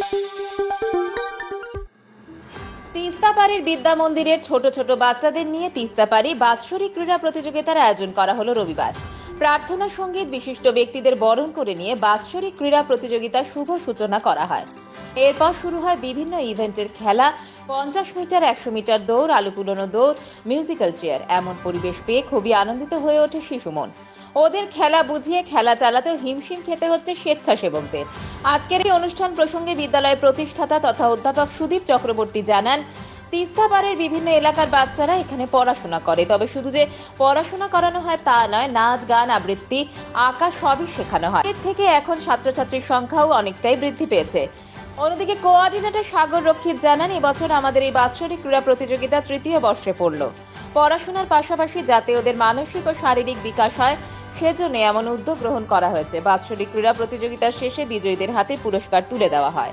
তিস্তাপাড়ির বিদ্যা মন্দিরের ছোট ছোট বাচ্চাদের নিয়ে তিস্তাপাড়ি বাৎসরিক ক্রীড়া প্রতিযোগিতার আয়োজন করা হলো রবিবার। প্রার্থনা সঙ্গীত বিশিষ্ট ব্যক্তিদের বরণ করে নিয়ে বাৎসরিক ক্রীড়া প্রতিযোগিতার শুভ সূচনা করা হয়। এরপর শুরু হয় বিভিন্ন ইভেন্টের খেলা, 50 মিটার, 100 মিটার দৌড়, আলু কুলোনো দৌড়, মিউজিক্যাল চেয়ার। এমন পরিবেশ পেয়ে খুবই আনন্দিত হয়ে ওঠে শিশু মন। ওদের খেলা বুঝিয়ে খেলা চালাতেও হিমশিম খেতে হচ্ছে স্বেচ্ছাসেবকদের। আজকের এই অনুষ্ঠান প্রসঙ্গে বিদ্যালয়ের প্রতিষ্ঠাতা তথা অধ্যাপক সুদীপ চক্রবর্তী জানান, তিস্তাপাড়ের বিভিন্ন এলাকার বাচ্চারা এখানে পড়াশোনা করে। তবে শুধু যে পড়াশোনা করানো হয় তা নয়, নাচ, গান, আবৃত্তি, আঁকা সবই শেখানো হয়। এর থেকে এখন ছাত্রছাত্রীর সংখ্যাও অনেকটাই বৃদ্ধি পেয়েছে। অন্যদিকে কোঅর্ডিনেটর সাগর রক্ষিত জানান, এবছর আমাদের এই বাৎসরিক ক্রীড়া প্রতিযোগিতা তৃতীয় বর্ষে পড়ল। পড়াশোনার পাশাপাশি যাতে ওদের মানসিক ও শারীরিক বিকাশ হয় সেজন্য এমন উদ্যোগ গ্রহণ করা হয়েছে। বাৎসরিক ক্রীড়া প্রতিযোগিতার শেষে বিজয়ীদের হাতে পুরস্কার তুলে দেওয়া হয়।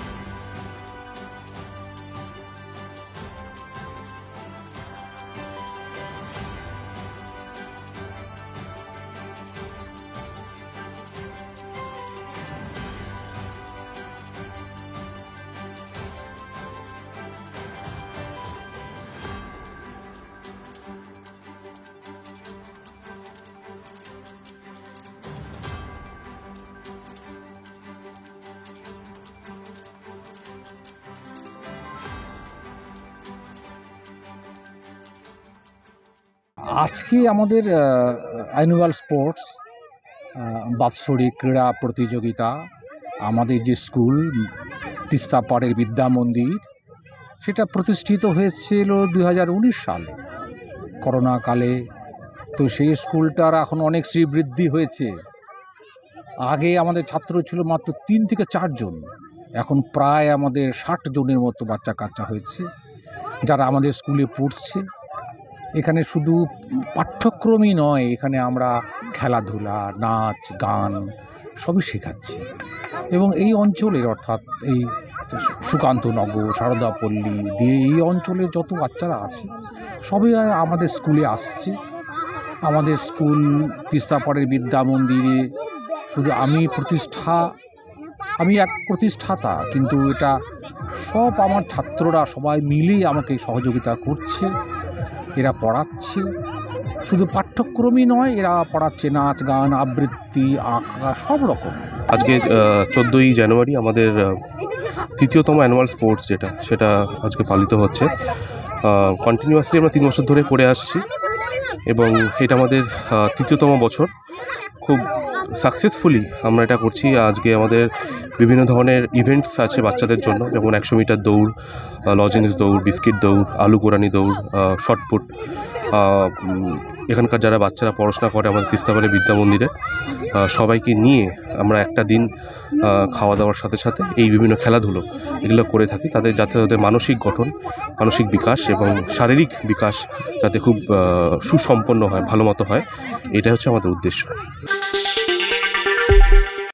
আজকে আমাদের অ্যানুয়াল স্পোর্টস বাৎসরিক ক্রীড়া প্রতিযোগিতা আমাদের যে স্কুল তিস্তাপাড়ের বিদ্যা মন্দির, সেটা প্রতিষ্ঠিত হয়েছিল 2019 সালে করোনাকালে। তো সেই স্কুলটার এখন অনেক শ্রীবৃদ্ধি হয়েছে। আগে আমাদের ছাত্র ছিল মাত্র 3 থেকে 4 জন, এখন প্রায় আমাদের 60 জনের মতো বাচ্চা কাচ্চা হয়েছে যারা আমাদের স্কুলে পড়ছে। এখানে শুধু পাঠ্যক্রমই নয়, এখানে আমরা খেলাধুলা, নাচ, গান সবই শেখাচ্ছি। এবং এই অঞ্চলের অর্থাৎ এই সুকান্তনগর, সারদাপল্লী দিয়ে এই অঞ্চলের যত বাচ্চারা আছে সবই আমাদের স্কুলে আসছে। আমাদের স্কুল তিস্তাপাড়ের বিদ্যা মন্দিরে শুধু আমি এক প্রতিষ্ঠাতা, কিন্তু এটা সব আমার ছাত্ররা সবাই মিলেই আমাকে সহযোগিতা করছে। এরা পড়াচ্ছে, শুধু পাঠ্যক্রমই নয়, এরা পড়াচ্ছে নাচ, গান, আবৃত্তি, আঁকা সব রকম। আজকে 14ই জানুয়ারি আমাদের তৃতীয়তম অ্যানুয়াল স্পোর্টস সেটা আজকে পালিত হচ্ছে। কন্টিনিউয়াসলি আমরা 3 বছর ধরে করে আসছি এবং এটা আমাদের তৃতীয়তম বছর। খুব সাকসেসফুলি আমরা এটা করছি। আজকে আমাদের বিভিন্ন ধরনের ইভেন্টস আছে বাচ্চাদের জন্য, যেমন 100 মিটার দৌড়, লজেন্স দৌড়, বিস্কিট দৌড়, আলু কোরানি দৌড়, শটপুট। এখানকার যারা বাচ্চারা পড়াশোনা করে আমাদের তিস্তাপাড়ের বিদ্যা মন্দিরে, সবাইকে নিয়ে আমরা একটা দিন খাওয়া দাওয়ার সাথে সাথে এই বিভিন্ন খেলাধুলো এগুলো করে থাকি, যাতে তাদের মানসিক গঠন, মানসিক বিকাশ এবং শারীরিক বিকাশ যাতে খুব সুসম্পন্ন হয়, ভালো মতো হয়, এটা হচ্ছে আমাদের উদ্দেশ্য।